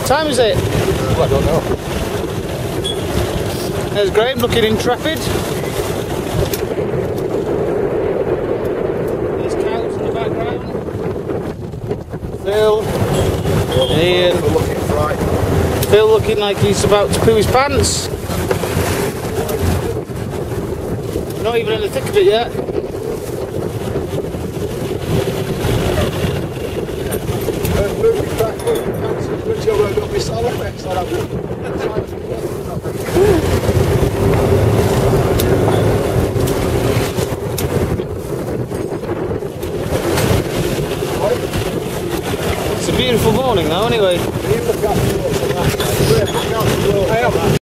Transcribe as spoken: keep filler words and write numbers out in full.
time is it? Well, I don't know. There's Graham looking intrepid. There's cows in the background. Phil. Ian. Looking frightened. Phil looking like he's about to poo his pants. Not even in the thick of it yet. It's a beautiful morning though, anyway.